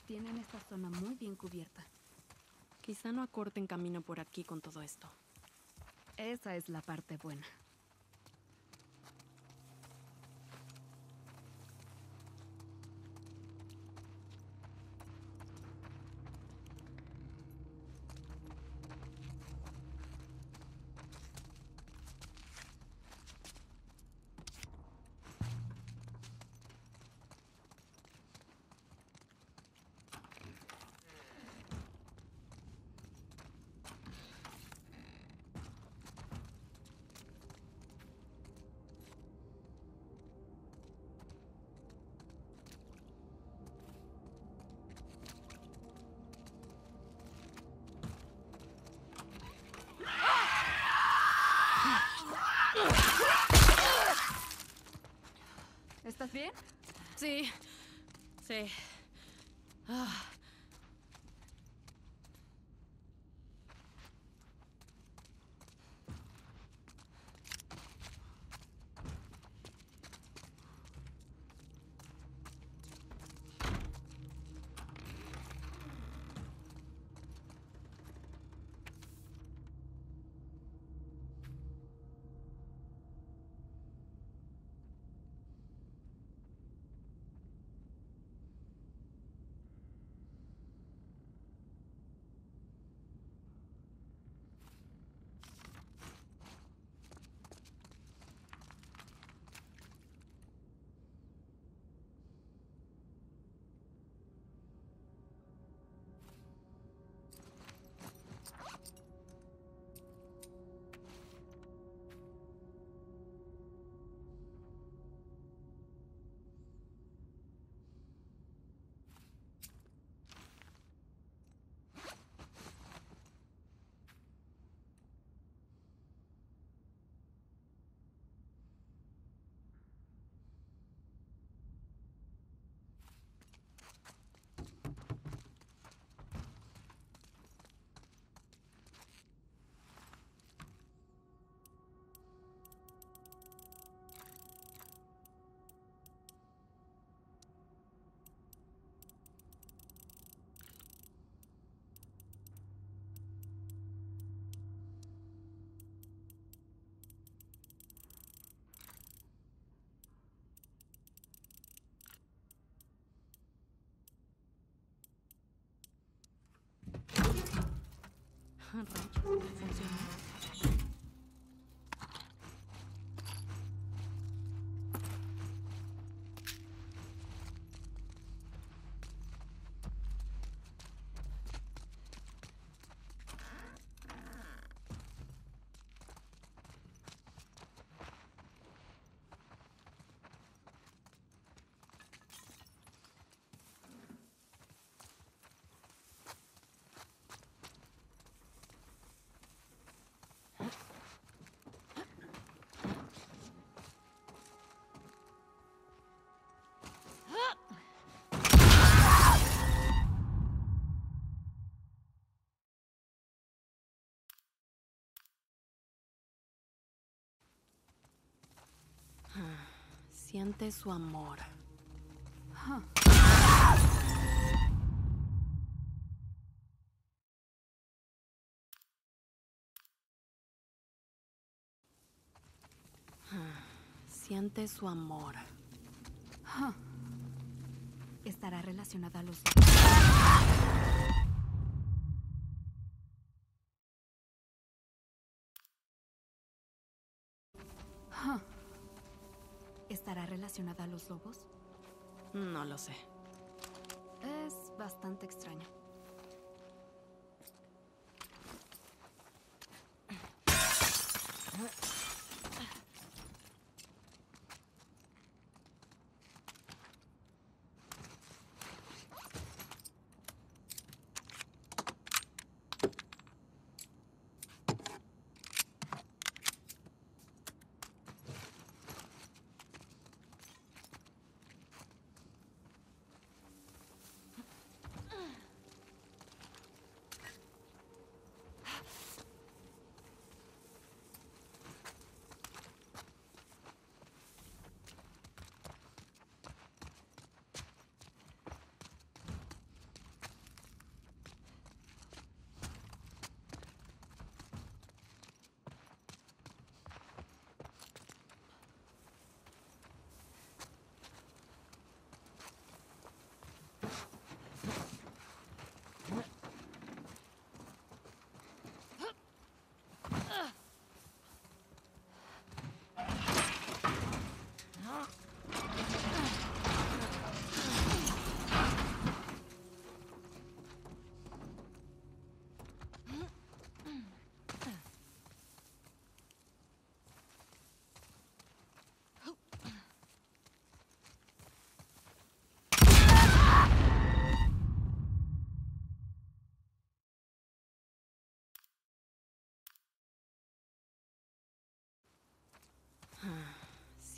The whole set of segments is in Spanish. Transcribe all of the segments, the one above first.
tienen esta zona muy bien cubierta. Quizá no acorten camino por aquí con todo esto. Esa es la parte buena. ¿Estás bien? Sí. Sí. Rayos, funcionó. Siente su amor. Siente su amor. ¿Estará relacionada a los... ¿Estará relacionada a los lobos? No lo sé. Es bastante extraño.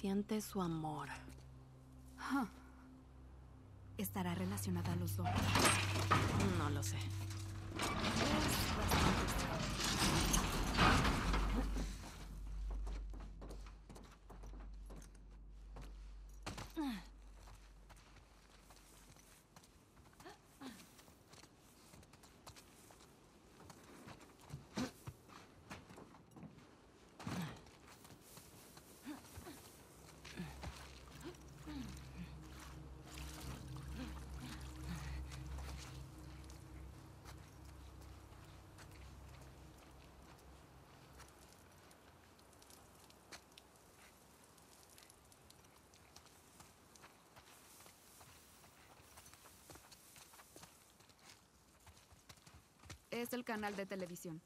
Siente su amor. ¿Estará relacionada a los lobos? No lo sé. Es bastante extraño. Es el canal de televisión.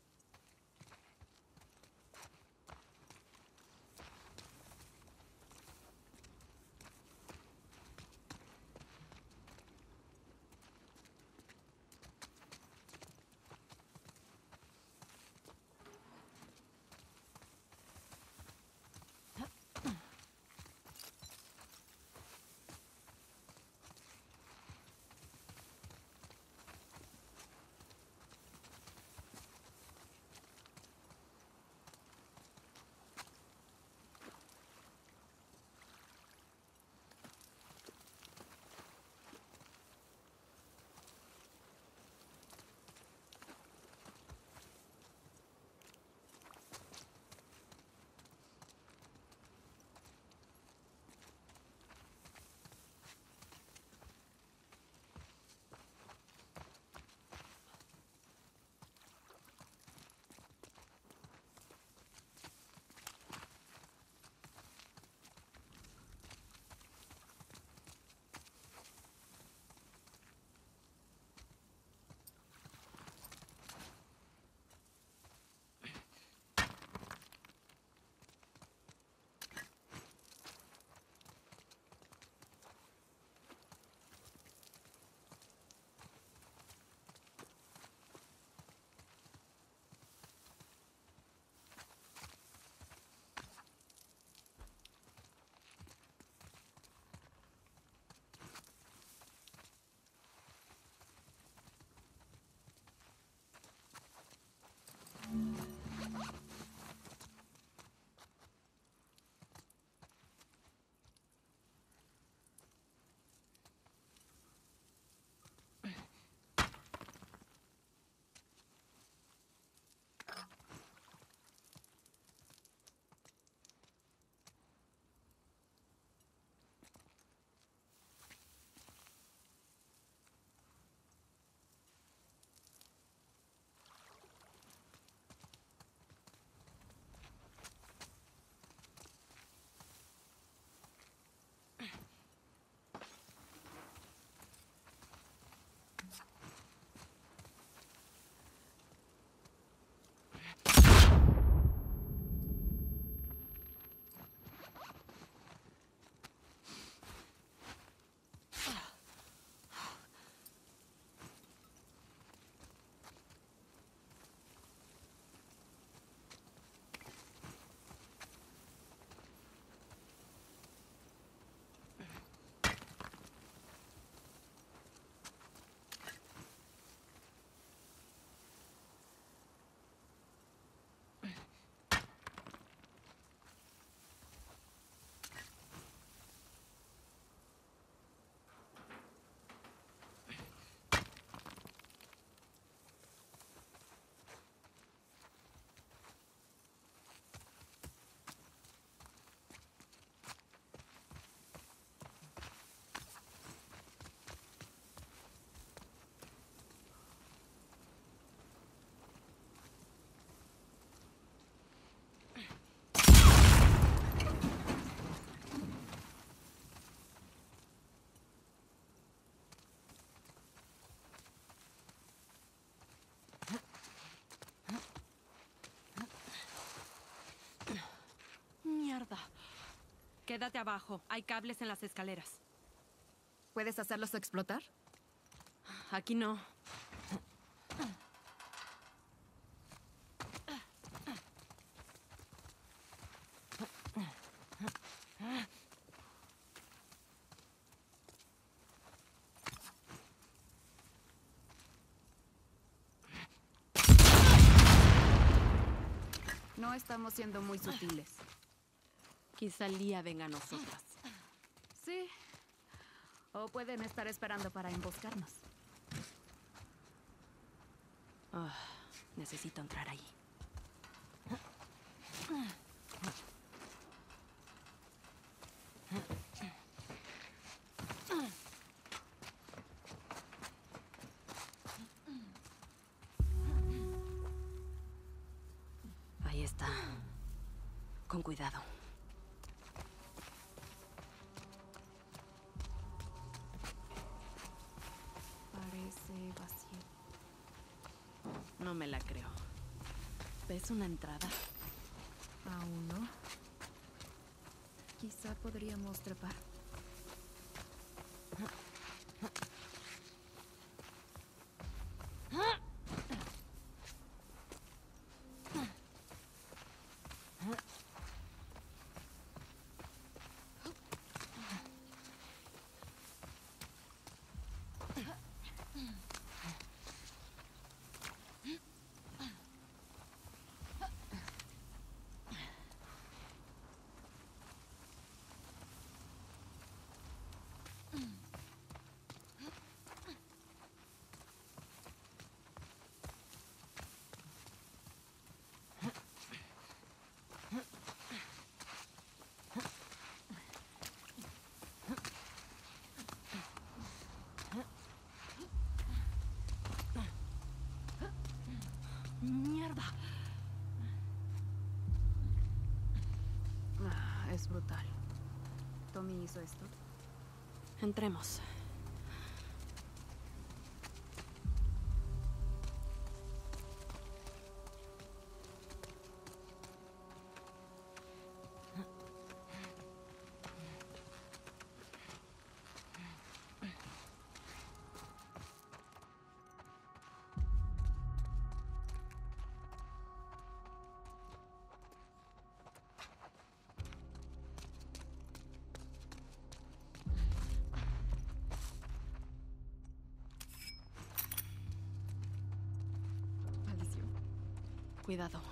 Mierda. Quédate abajo. Hay cables en las escaleras. ¿Puedes hacerlos explotar? Aquí no. No estamos siendo muy sutiles. Quizá Lía venga a nosotras. Sí. O pueden estar esperando para emboscarnos. Necesito entrar ahí. Ahí está. Con cuidado. Parece vacío. No me la creo. ¿Ves una entrada? ¿Aún no? Quizá podríamos trepar. ¡Mierda! Es brutal. Tommy hizo esto. Entremos. Maldición. Cuidado.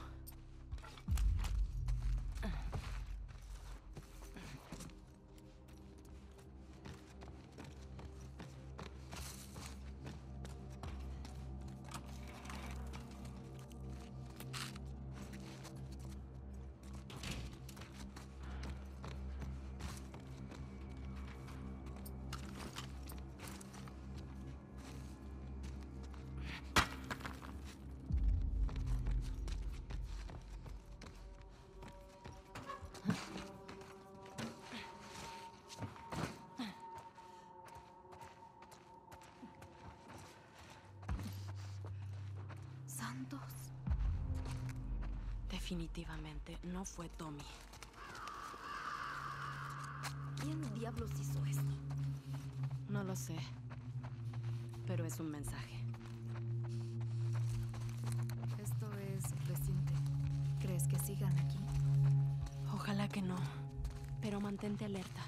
Santos. Definitivamente no fue Tommy. ¿Quién diablos hizo esto? No lo sé. Pero es un mensaje. Esto es reciente. ¿Crees que sigan aquí? Ojalá que no. Pero mantente alerta.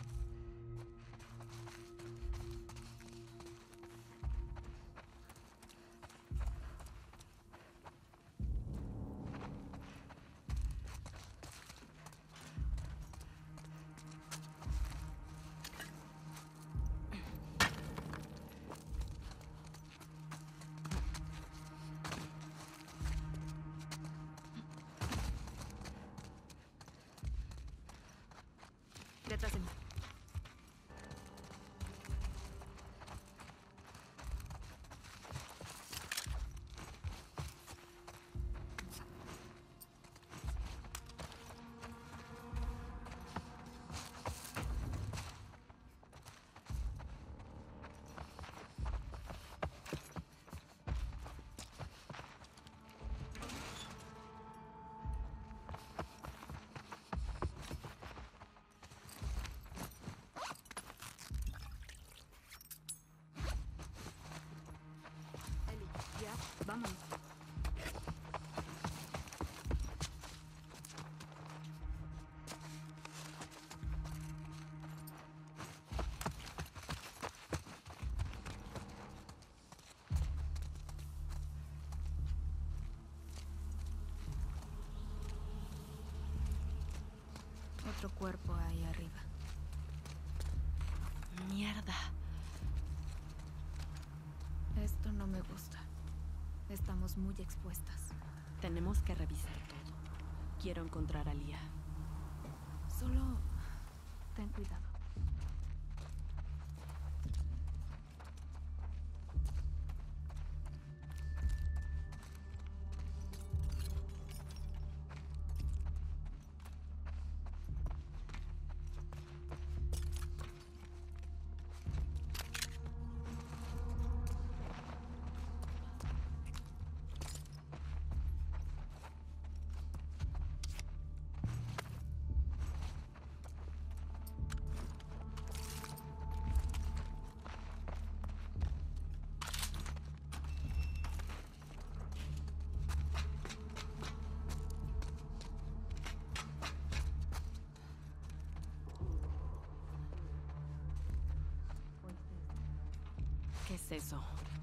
Detrás de mí. Ellie, ya, vámonos. Mierda. Esto no me gusta. Estamos muy expuestas. Tenemos que revisar todo. Quiero encontrar a Lia. Solo ten cuidado. ¿Qué es eso?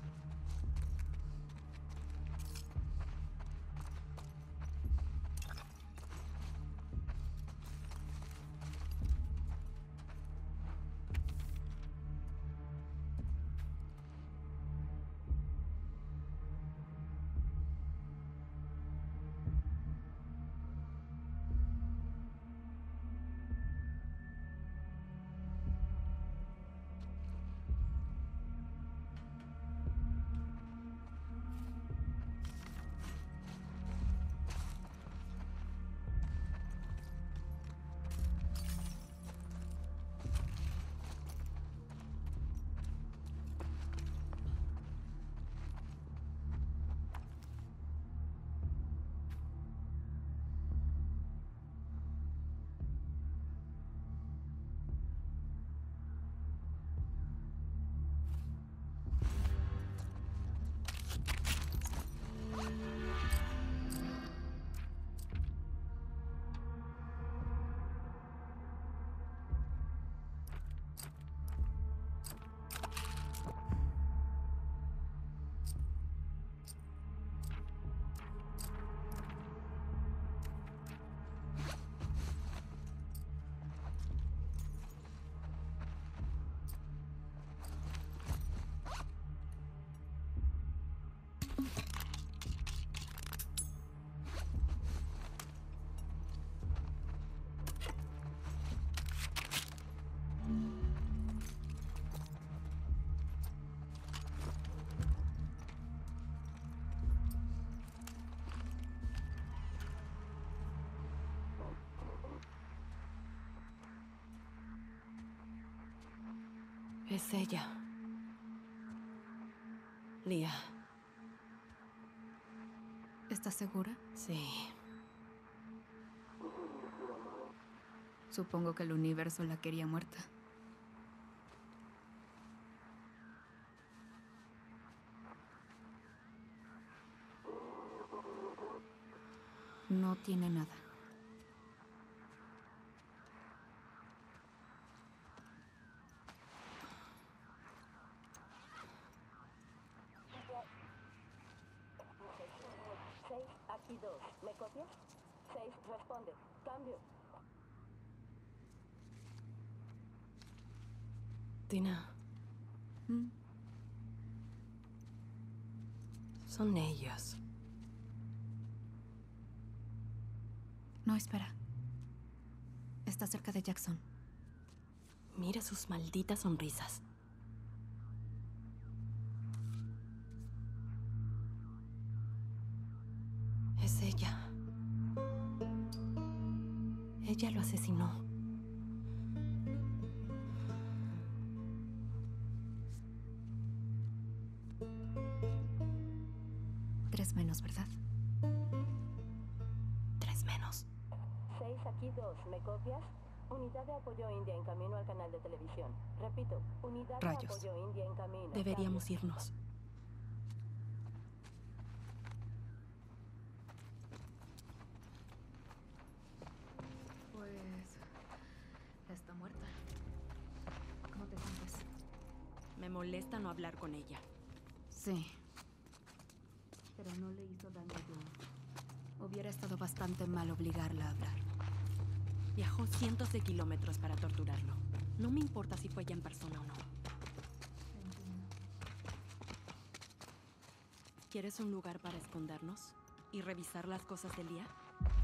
Es ella. Lia. ¿Estás segura? Sí. Supongo que el universo la quería muerta. No tiene nada. Aquí 2. ¿Me copias? 6. Responde. Cambio. Tina. ¿Mm? Son ellos. No, espera. Está cerca de Jackson. Mira sus malditas sonrisas. Es ella. Ella lo asesinó. Tres menos, ¿verdad? 3 menos. 6. Aquí 2. ¿Me copias? Unidad de apoyo India en camino al canal de televisión. Repito, unidad Rayos. de apoyo India en camino. Deberíamos irnos. Pues... está muerta. ¿Cómo te sientes? Me molesta no hablar con ella. Sí. Pero no le hizo daño a June. Hubiera estado bastante mal obligarla a hablar. Viajó cientos de kilómetros para torturarlo. No me importa si fue ella en persona o no. ¿Quieres un lugar para escondernos y revisar las cosas del día?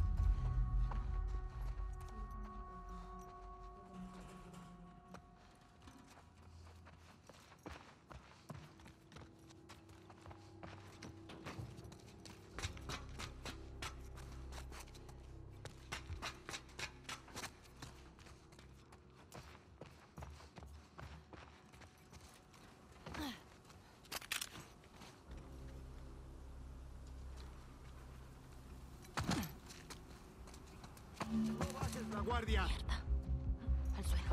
¡No bajes la guardia! Mierda. Al suelo.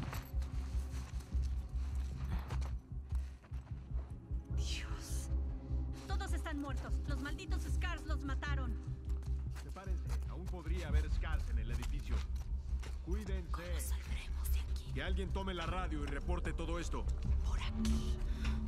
Dios. Todos están muertos. Los malditos Scars los mataron. Sepárense, aún podría haber Scars en el edificio. Cuídense. ¿Cómo saldremos de aquí? Que alguien tome la radio y reporte todo esto. Por aquí.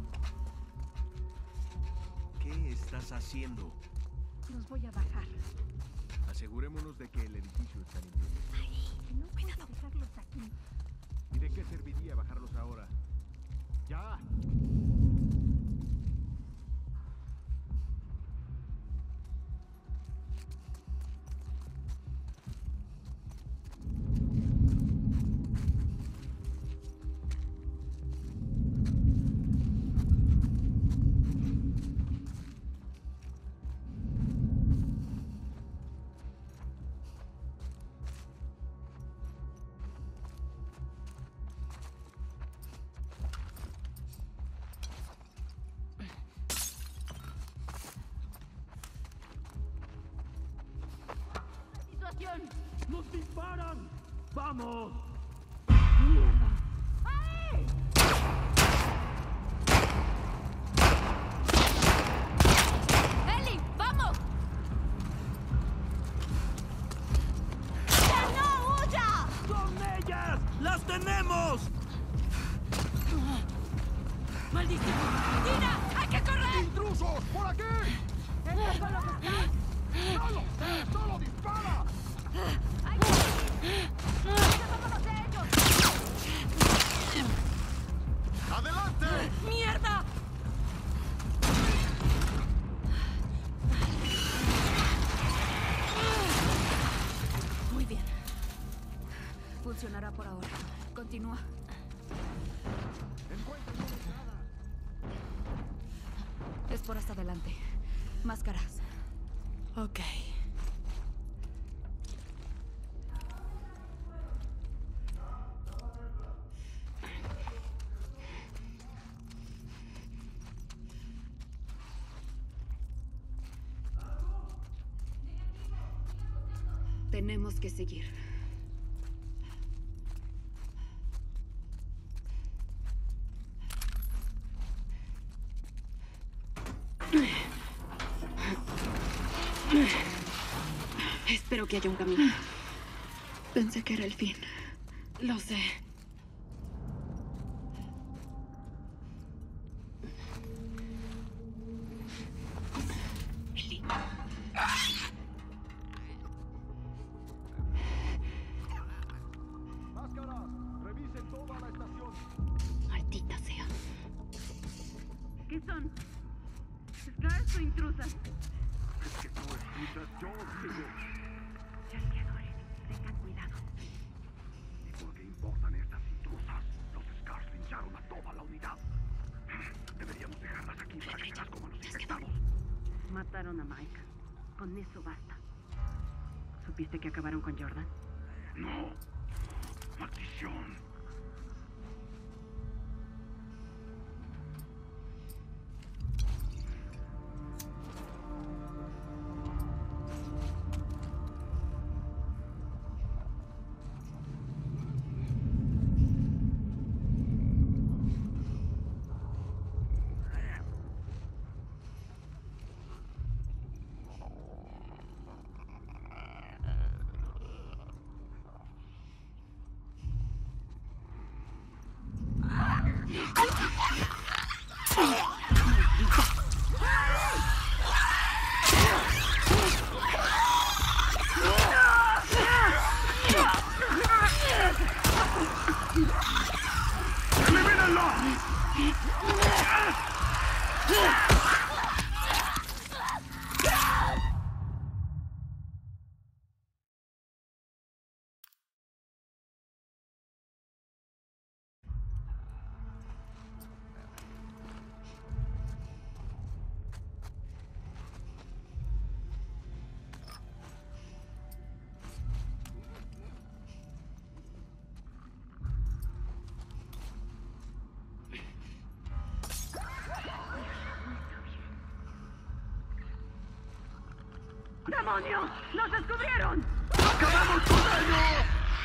¿Qué estás haciendo? Los voy a bajar. Asegurémonos de que el edificio está limpio. No puedo dejarlos aquí. ¿Y de qué serviría bajarlos ahora? ¡Ya! ¡Nos disparan! ¡Vamos! ¡Ellie! ¡Vamos! ¡Son ellas! ¡Las tenemos! ¡Maldición! ¡Tina! ¡Hay que correr! ¡Intrusos! ¡Por aquí! ¿Estos son los Scars? ¡No lo sé! ¡Solo dispara! ¡Hay que ir! ¡Vámonos de ellos! ¡Adelante! ¡Mierda! Muy bien. Funcionará por ahora. Continúa. ¡Encuentren una entrada! Es por hasta adelante. Máscaras. Ok. Tenemos que seguir. Espero que haya un camino. Pensé que era el fin. Lo sé. Ellie. ¡Máscaras! ¡Revisen toda la estación! Maldita sea. ¿Qué son? ¿Scars o intrusas? Es que tú escuchas, yo digo. Chasqueadores. Tengan cuidado. ¿Y por qué importan estas intrusas? Los Scars pincharon a toda la unidad. Deberíamos dejarlas aquí para que se las coman los infectados. Mataron a Mike. Con eso basta. ¿Supiste que acabaron con Jordan? No. Maldición. ¡Demonios! ¡Nos descubrieron! ¡Acabamos con ellos!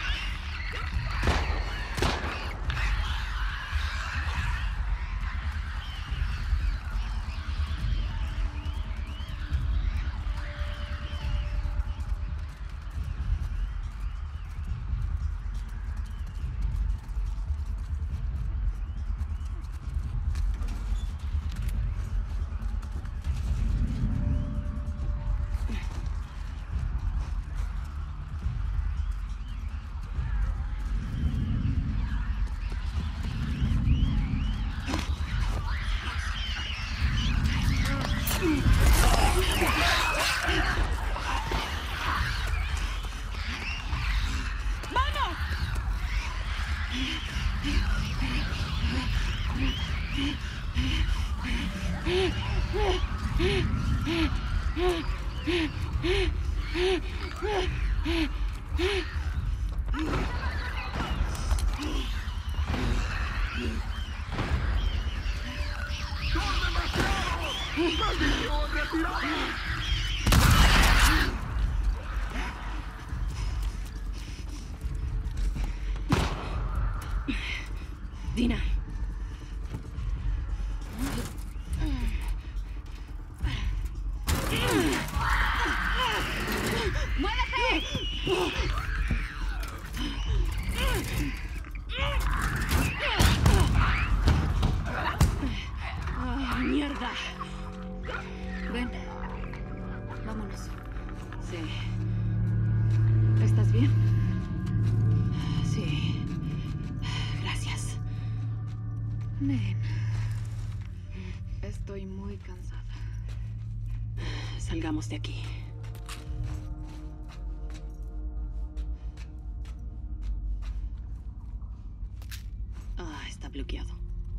Dina. ¡Ah, mierda! Ven. Vámonos. Sí. ¿Estás bien? Sí. Gracias. Ven. Estoy muy cansada. Salgamos de aquí. Ah, está bloqueado.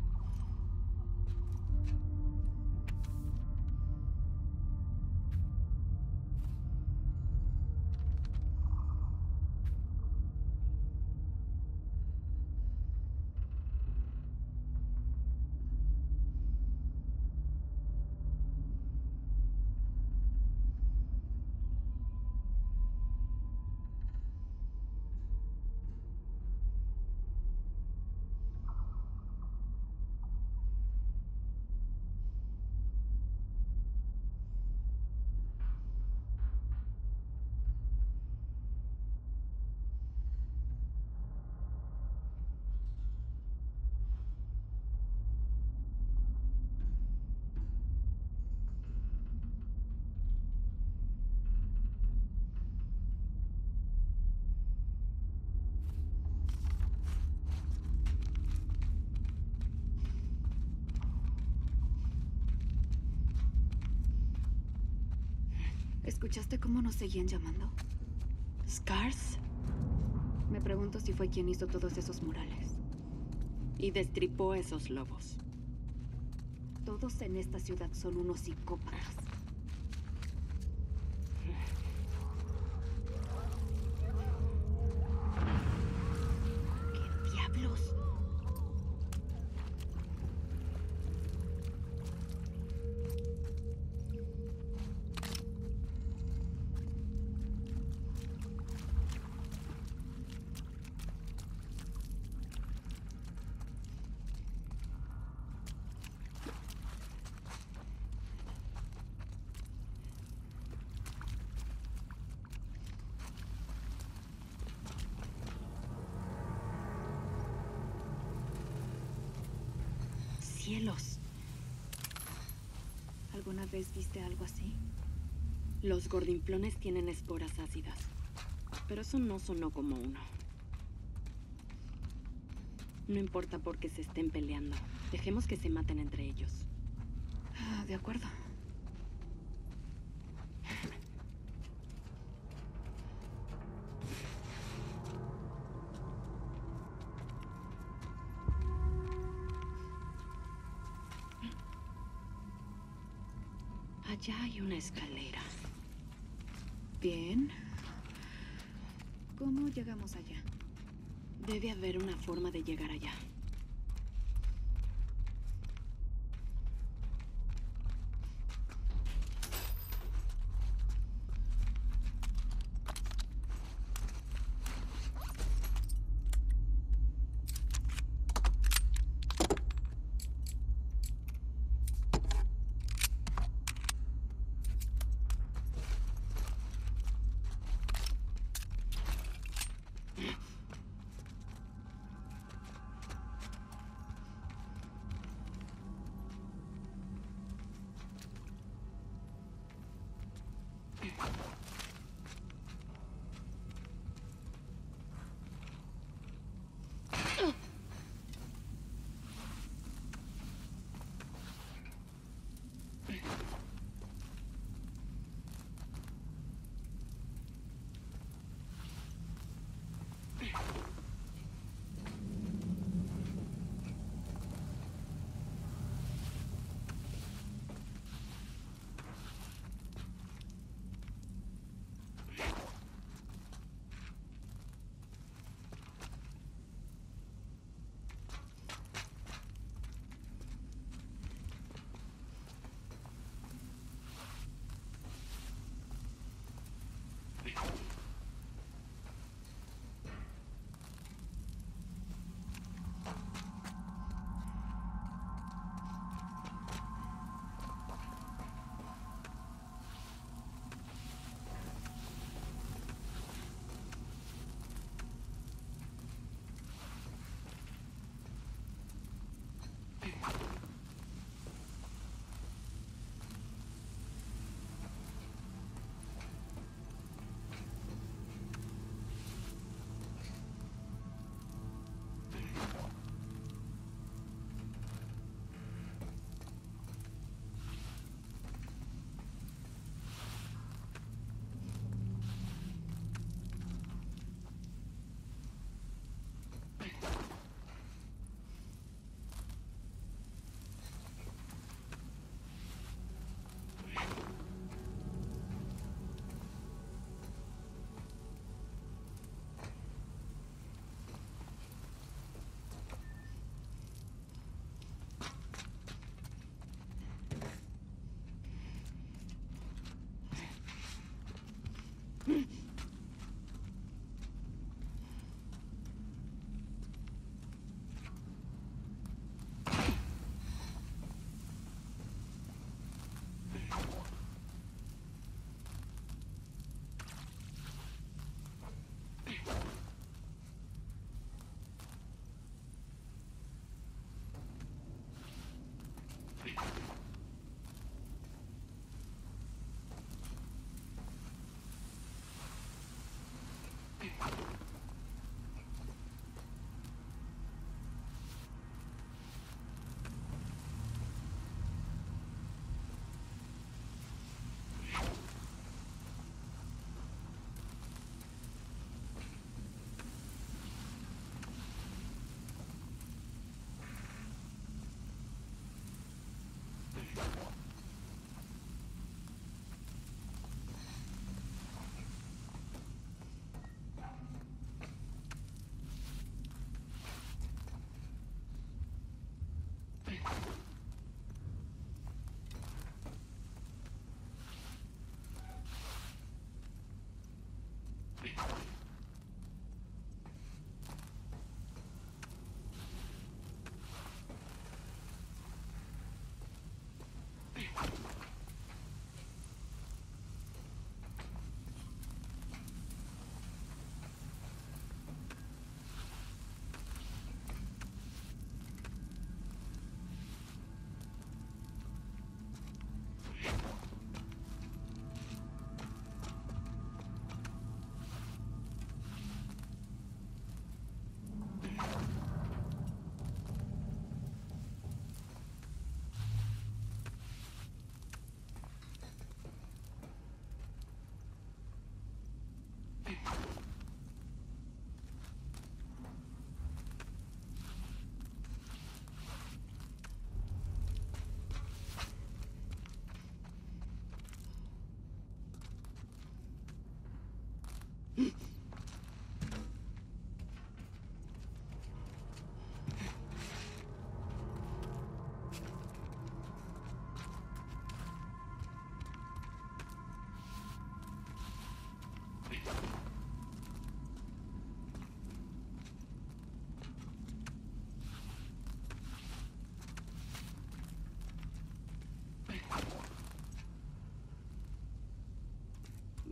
¿Escuchaste cómo nos seguían llamando? ¿Scars? Me pregunto si fue quien hizo todos esos murales. Y destripó a esos lobos. Todos en esta ciudad son unos psicópatas. ¿Qué diablos? Cielos. ¿Alguna vez viste algo así? Los gordimplones tienen esporas ácidas. Pero eso no sonó como uno. No importa por qué se estén peleando. Dejemos que se maten entre ellos. Ah, de acuerdo. Allá hay una escalera. Bien. ¿Cómo llegamos allá? Debe haber una forma de llegar allá.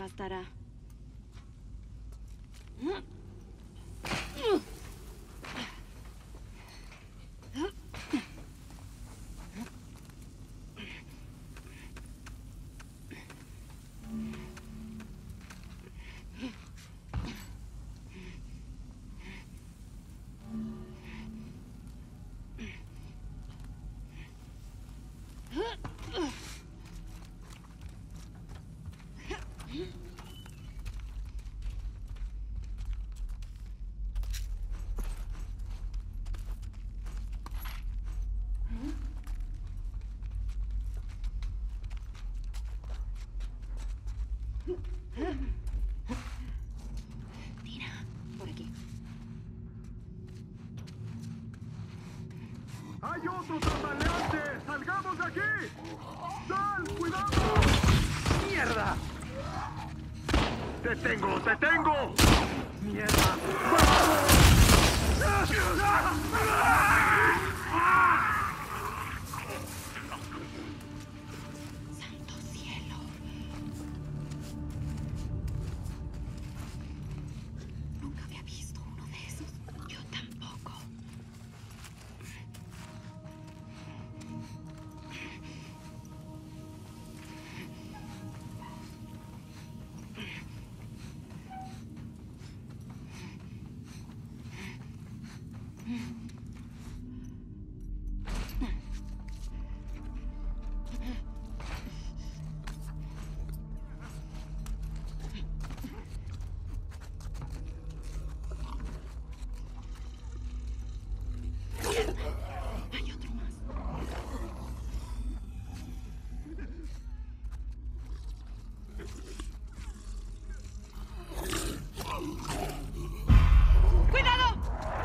Bastará. Tira, por aquí. ¡Hay otro tambaleante! ¡Salgamos de aquí! ¡Sal! ¡Cuidado! ¡Mierda! ¡Te tengo! ¡Te tengo! ¡Mierda! ¡Santo cielo! Nunca había visto uno de esos. Yo tampoco. Hay otro más. ¡Cuidado!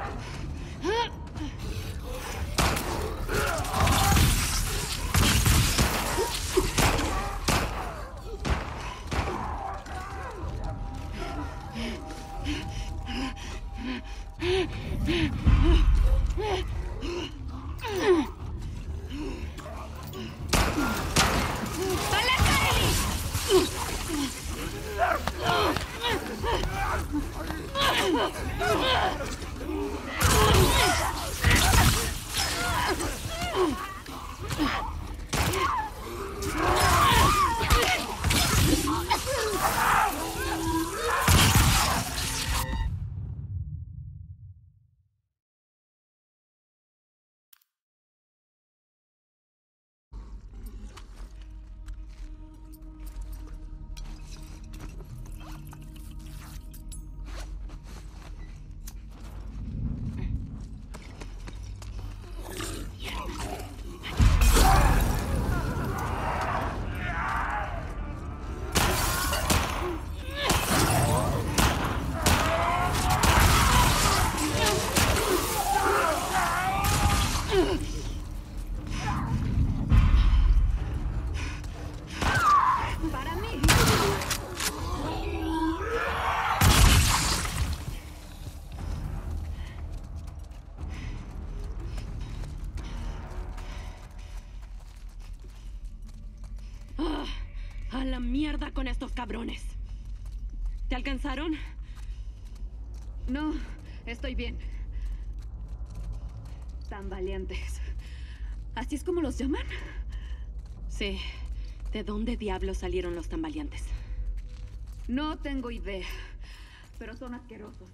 Para mí. A la mierda con estos cabrones. ¿Te alcanzaron? No, estoy bien. Tan valientes. ¿Así es como los llaman? Sí. ¿De dónde diablos salieron los tambaleantes? No tengo idea, pero son asquerosos.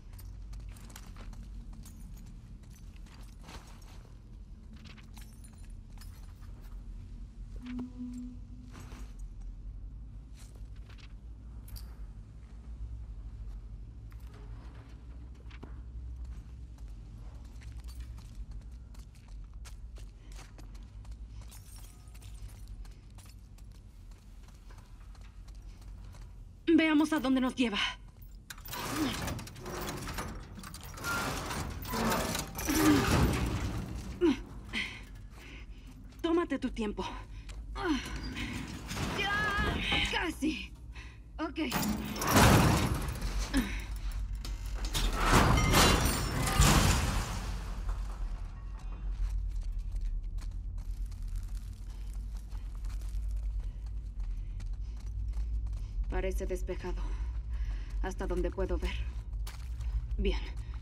Veamos a dónde nos lleva. Tómate tu tiempo. ¡Ya! ¡Casi! Ok. Parece despejado. Hasta donde puedo ver. Bien.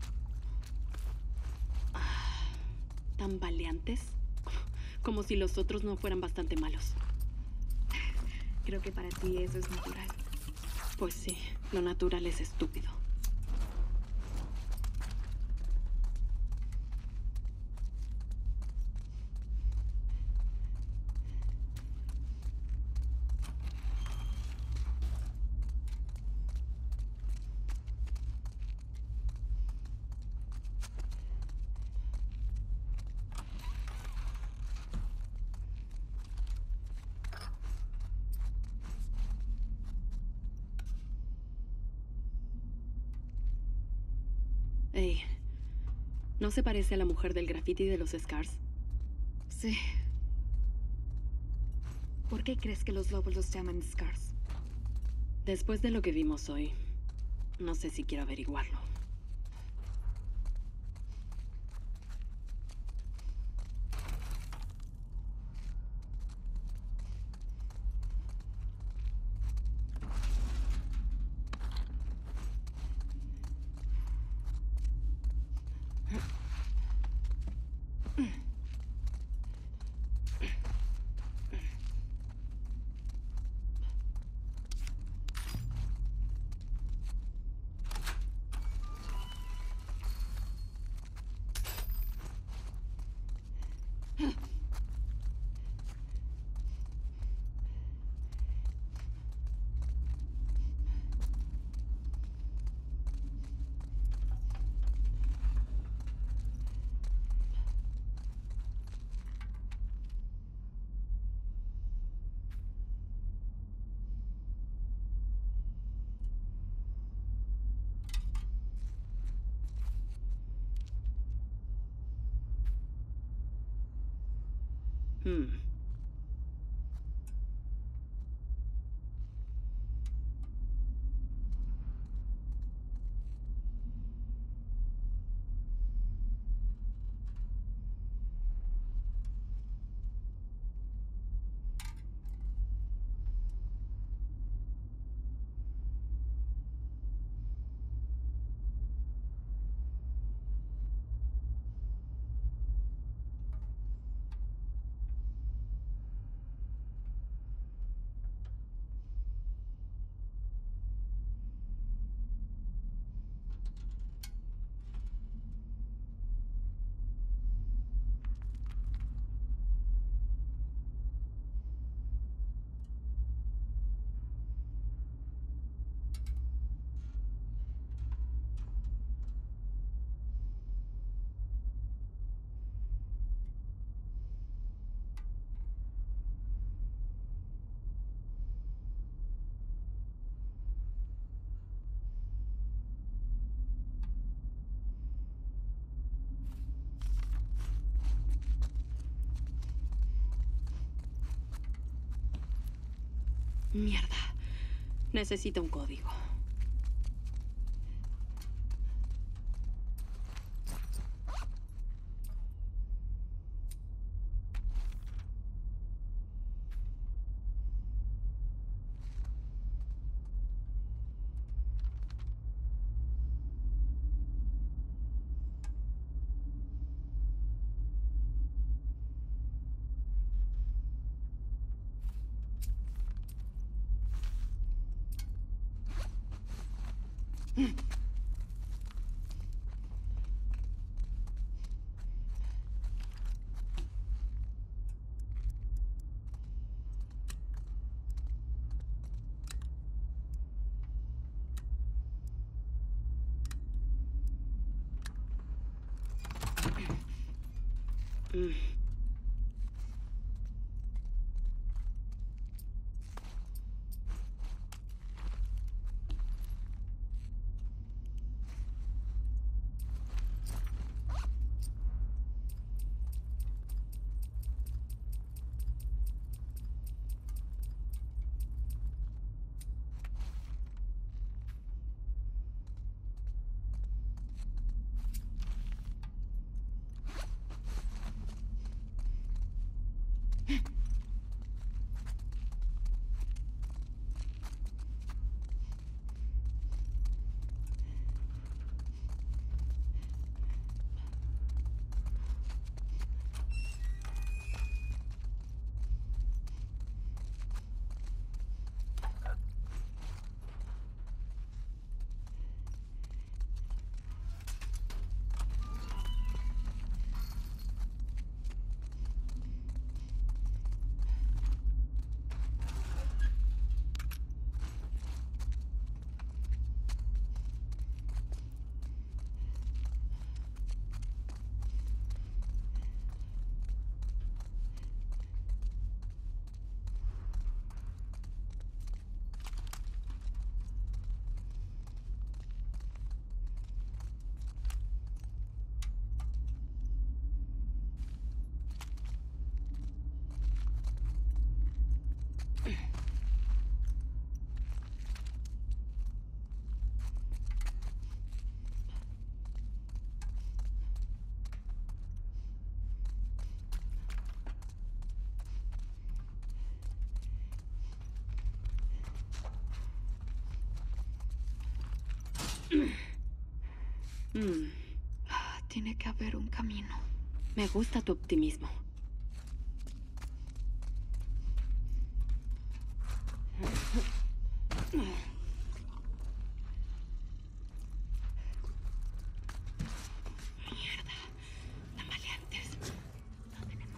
¿Tambaleantes? Como si los otros no fueran bastante malos. Creo que para ti eso es natural. Pues sí, lo natural es estúpido. Ey, ¿no se parece a la mujer del graffiti de los Scars? Sí. ¿Por qué crees que los lobos los llaman Scars? Después de lo que vimos hoy, no sé si quiero averiguarlo. Hmm. Mierda. Necesito un código. Tiene que haber un camino. Me gusta tu optimismo. Mierda. Tambaleantes. No tenemos.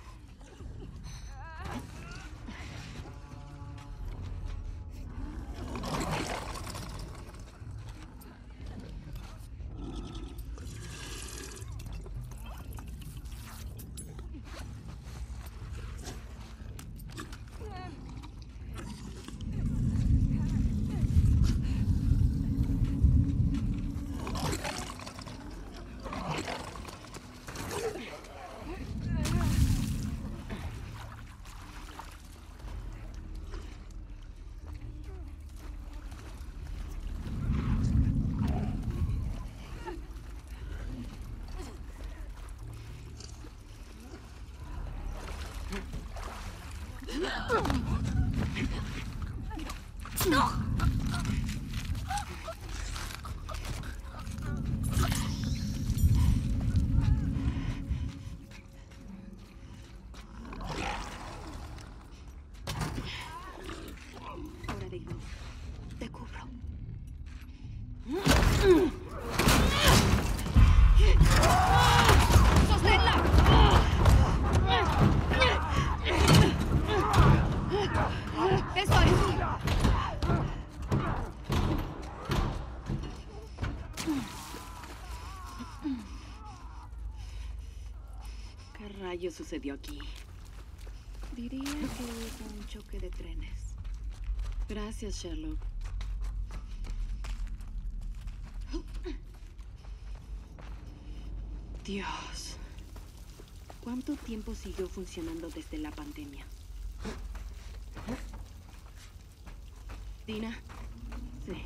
Hora de irnos. Te cubro. ¡Sosténla! ¡Eso es! ¿Qué rayos sucedió aquí? Diría que hubo un choque de trenes. Gracias, Sherlock. Dios. ¿Cuánto tiempo siguió funcionando desde la pandemia? ¿Dina? Sí.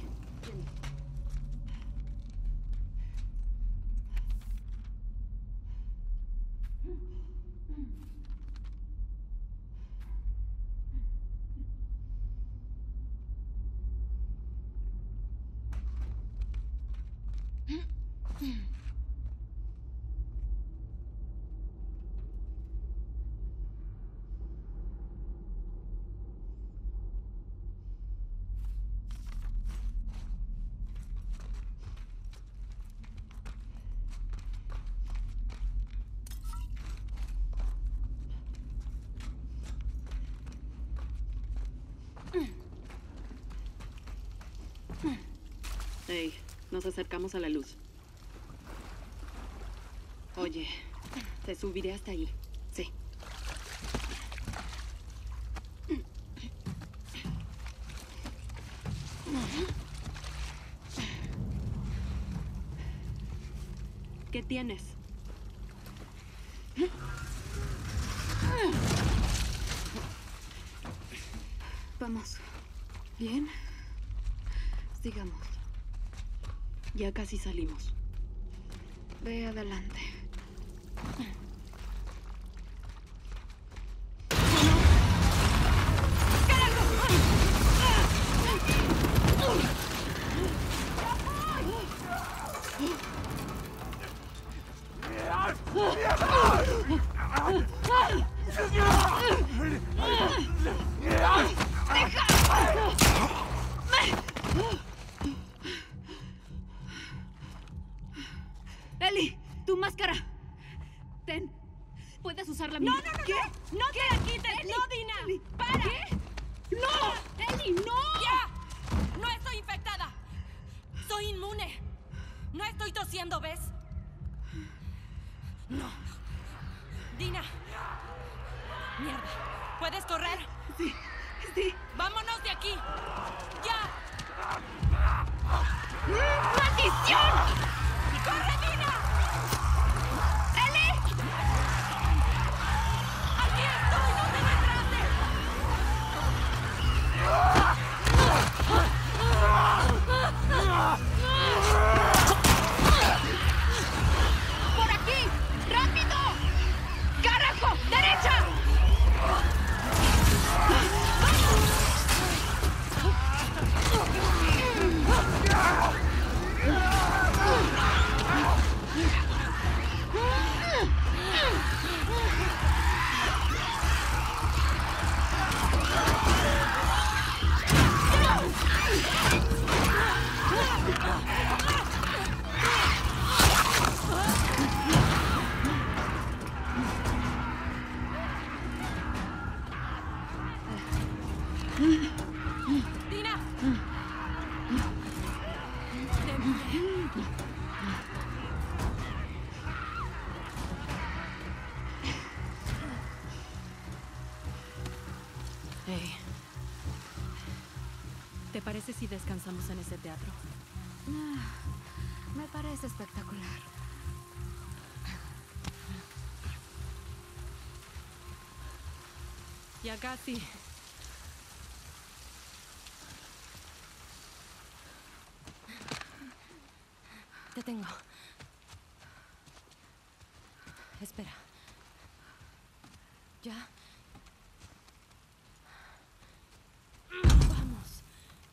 Hey, nos acercamos a la luz. Oye, te subiré hasta ahí. Sí. ¿Qué tienes? Vamos. ¿Bien? Sigamos. Ya casi salimos. Ve adelante. Ellie, tu máscara. Ten. Puedes usar la mía. ¡No! ¿Qué? ¡No te la quites! Ellie, ¡No, Dina! Ellie, ¡Para! ¿Qué? ¡No! ¡Ellie, no! ¡Ya! ¡No estoy infectada! ¡Soy inmune! No estoy tosiendo, ¿ves? No. Dina. Mierda. ¿Puedes correr? Sí, sí. ¡Vámonos de aquí! ¡Ya! ¡Maldición! ¡Corre, Dina! ¡Ellie! ¡Aquí estoy! ¡No te retrases! ¡Por aquí! ¡Rápido! ¡Carajo! ¡Derecha! ¡Tina! Hey. ¿Te parece si descansamos en ese teatro? Me parece espectacular. Ya casi. Te tengo. Espera. ¿Ya? Vamos.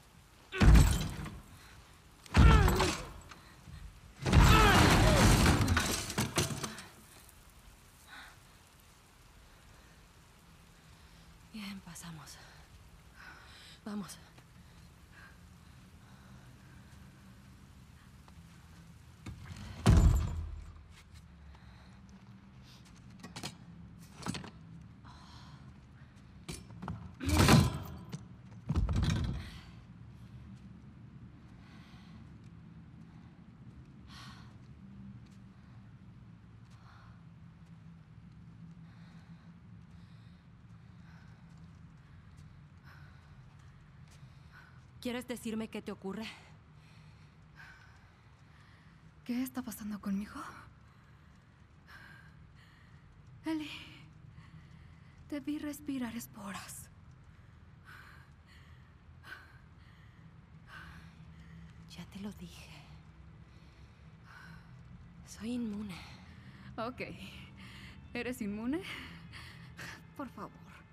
Bien, pasamos. Vamos. ¿Quieres decirme qué te ocurre? ¿Qué está pasando conmigo? Ellie, te vi respirar esporas. Ya te lo dije. Soy inmune. Ok. ¿Eres inmune? Por favor.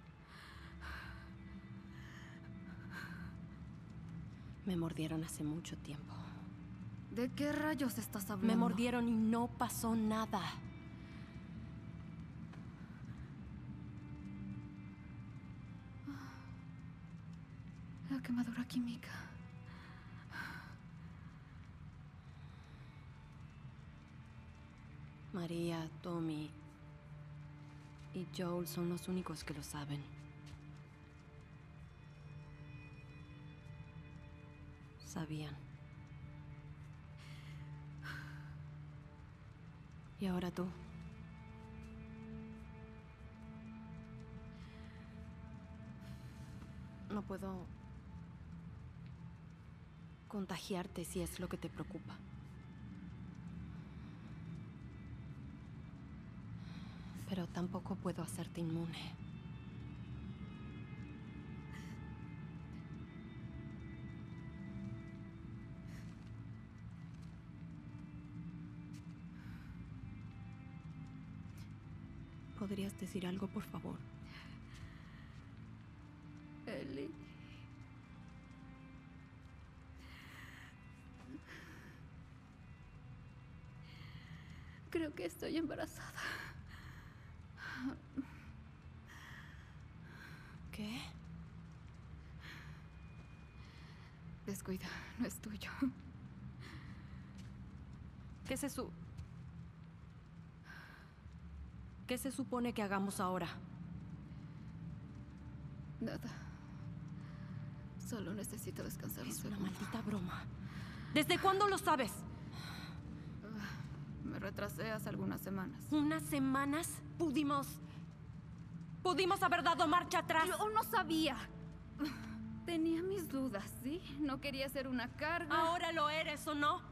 Me mordieron hace mucho tiempo. ¿De qué rayos estás hablando? Me mordieron y no pasó nada. La quemadura química. María, Tommy y Joel son los únicos que lo saben. Sabían. ¿Y ahora tú? No puedo contagiarte si es lo que te preocupa. Pero tampoco puedo hacerte inmune. ¿Podrías decir algo, por favor? Ellie. Creo que estoy embarazada. ¿Qué? Descuida, no es tuyo. ¿Qué se supone que hagamos ahora? Nada. Solo necesito descansar un Es una segundo. maldita broma. ¿Desde cuándo lo sabes? Me retrasé hace algunas semanas. ¿Unas semanas? Pudimos haber dado marcha atrás. Yo no sabía. Tenía mis dudas, ¿sí? No quería ser una carga. ¿Ahora lo eres o no?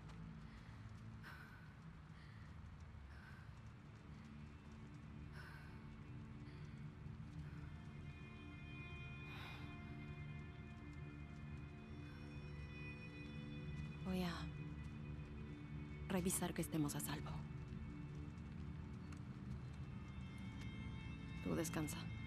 Voy a revisar que estemos a salvo. Tú descansa.